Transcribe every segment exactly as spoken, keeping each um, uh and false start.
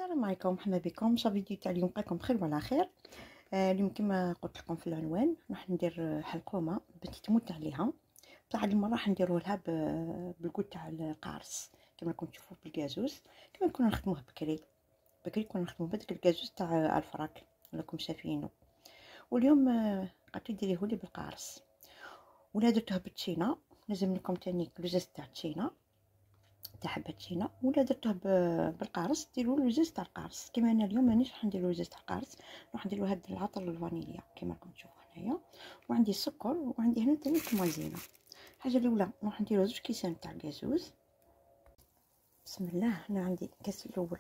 السلام عليكم، مرحبا بكم. ان شاء الله فيديو تاع اليوم لقاكم بخير وعلى خير. آه اليوم كما قلت لكم في العنوان راح ندير حلقومه بنتي تموت عليها. تاع اليوم راح نديروا لها بالكود تاع القارص كما راكم تشوفوا بالكازوز، كما كنا نخدموه بكري بكري كنا نخدموا بهذاك الكازوز تاع الفراك راكم شايفينه. واليوم آه قعدت ديريه لي بالقارص، ولا درتوه بالتشينا. لازم لكم تاني كلوزاز تاع التشينا تاع حبه تشينا، ولا درتوه بالقارص ديروا له زيت تاع القارص. كما انا اليوم مانيش راح نديروا زيت تاع القارص، راح نديروا هاد العطر الفانيليا كما راكم تشوفوا هنايا. وعندي السكر وعندي هنا تاني المايزينا. الحاجه الاولى راح نديروا زوج كيسان تاع الكازوز. بسم الله. هنا عندي الكاس الاول،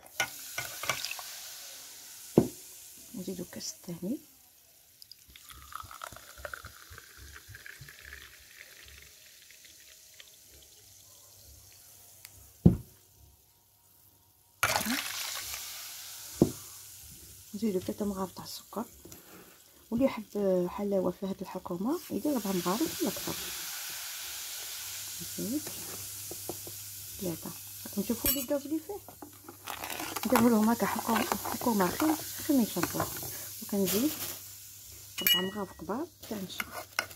نزيدو الكاس الثاني، نزيدو ثلاثة مغارف تاع السكر. واللي يحب حلاوه في هذه الحكومه يدير ربع مغارف ولا اكثر. نزيد ثلاثه. راكم تشوفوا لي الغاز اللي فيه، نديرو لهم هكا حكومه حكومه خير خير ما يشربوه. وكنزيد ربع مغارف كبار تاع النشا.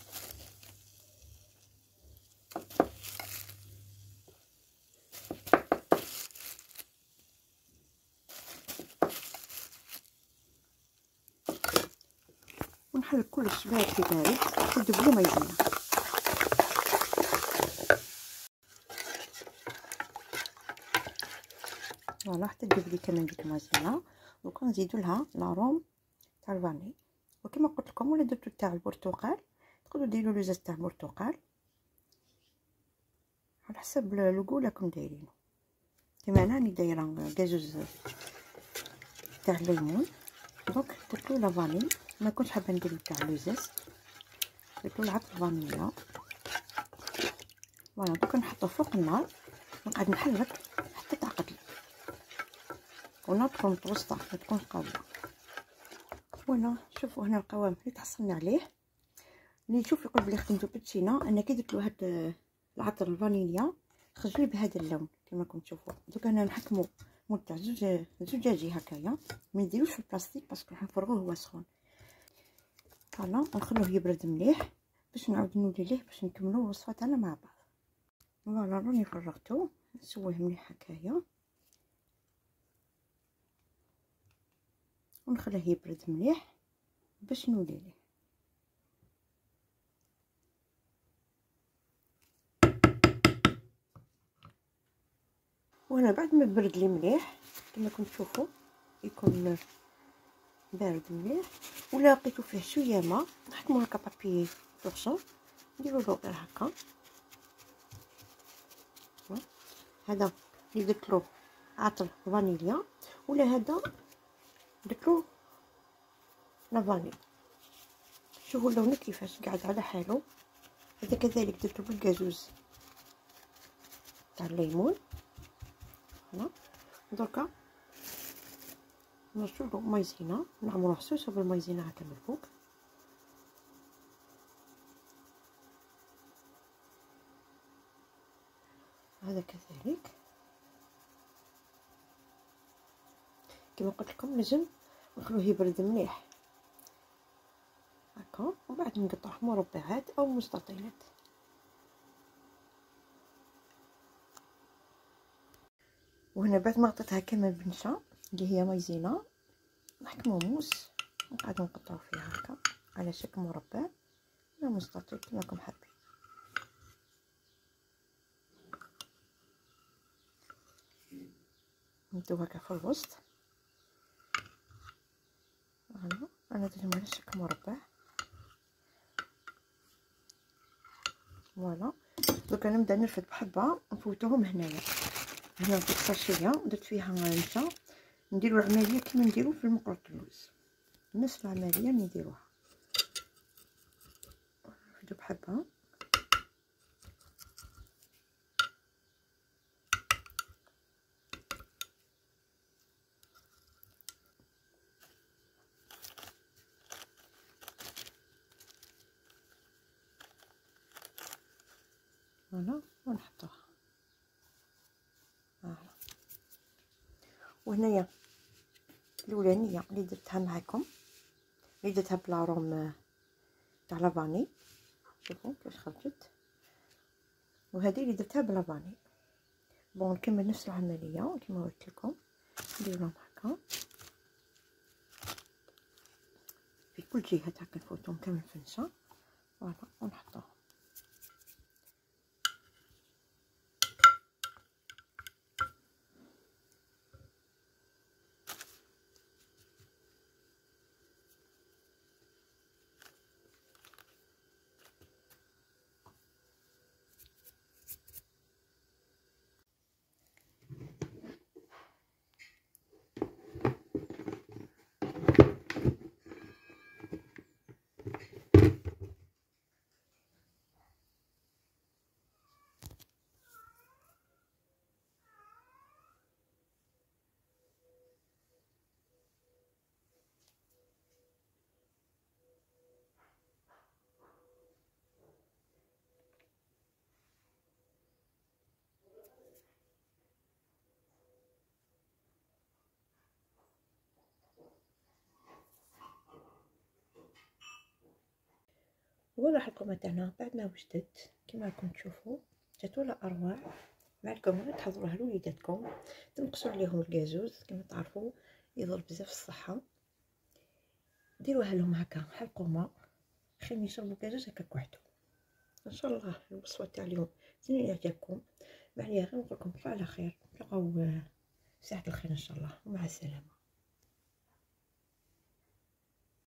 ونحرك كلش بارد في بارد حتى تذوب لي مايزينا. فوالا حتى تذوب لي كمان ديك المايزينا. دوكا نزيدو لها لاروم تاع الفاني، وكما قلت لكم ولا درتو تاع البرتقال تقدروا ديروا له زاز تاع البرتقال على حسب لوغو راكم دايرينه. كما انا راني دايره كازوز تاع الليمون، دونك درتو لا فاني. ما كنتش حابه ندير تاع لوزاز، درتو العطر فانيلا. فوالا دوكا نحطو فوق النار ونقعد نحرك حتى تعقد لي، والنار تكون متوسطه ما تكونش قويه. فوالا شوفوا هنا القوام اللي تحصلنا عليه. اللي يشوف يقول بلي خدمتو بالتشينا، انا كي درت له هاد العطر الفانيليا خرج لي بهذا اللون كما راكم تشوفوا. دوكا انا نحكمو مده زوج زجاجي هكايا، ما نديروش في البلاستيك باسكو راح نفرغوه هو سخون. فوالا ونخلوه يبرد مليح باش نعاود نولي ليه باش نكملو الوصفه تاعنا مع بعض. فوالا راني فرغته، نسويه مليح هكايا ونخليه يبرد مليح باش نولي ليه. وانا بعد ما برد لي مليح كما راكم تشوفوا يكون بارد مليح، ولا لقيتو فيه شويه ما نحكمو هكا بابي فرشور نديرو له غير هكا. هذا اللي درت له عطر فانيليا، ولا هذا درت له لا فاني. شوفوا اللون كيفاش قاعد على حاله. هذا كذلك درته بالكازوز تاع الليمون. هنا دركا نرشو له مايزينا، نعمرو حسوسه بالمايزينا هكا من الفوق. هذا كذلك كما قلت لكم لازم نخلوه يبرد مليح هكا، ومن بعد نقطعه مربعات او مستطيلات. وهنا بعد ما غطيتها كامل بنشا اللي هي مايزينا نحكمو موس ونقعدو نقطعو فيها هكا على شكل مربع ولا مستطيل كما راكم حابين. نبداو هكا في الوسط. فوالا انا درتهم على شكل مربع. فوالا دوكا نبدا نرفد بحبه نفوتوهم هنايا. هنا درت ساشيه درت فيها نشا، نديرو العمليه كيما نديرو في المقرط اللوز، نفس العمليه نديروها. نرفدو بحبه. فوالا ونحطوها. فوالا وهنايا الاولانيه اللي درتها معكم اللي درتها بلاروم تاع لافاني، شوفوا كيفاش خرجت، وهذه اللي درتها بلافاني. بون نكمل نفس العمليه كما قلت لكم، نديرهم هكا في كل جهه هكا، نفوتهم كامل فنشه فوالا ونحطوهم. ولا الحلقومه تاعنا بعد ما وجدت كما راكم تشوفوا جات ولا اروع. معكم تحضروها لوليداتكم، تنقصوا عليهم الكازوز كما تعرفوا يضر بزاف الصحه، ديروها لهم هكا حلقومه خير يشربوا كازوز هكا وحده. ان شاء الله الوصفه تاع اليوم تنال اعجابكم. معليا غير نقول لكم على خير، نلقاو ساعه الخير ان شاء الله، ومع السلامه.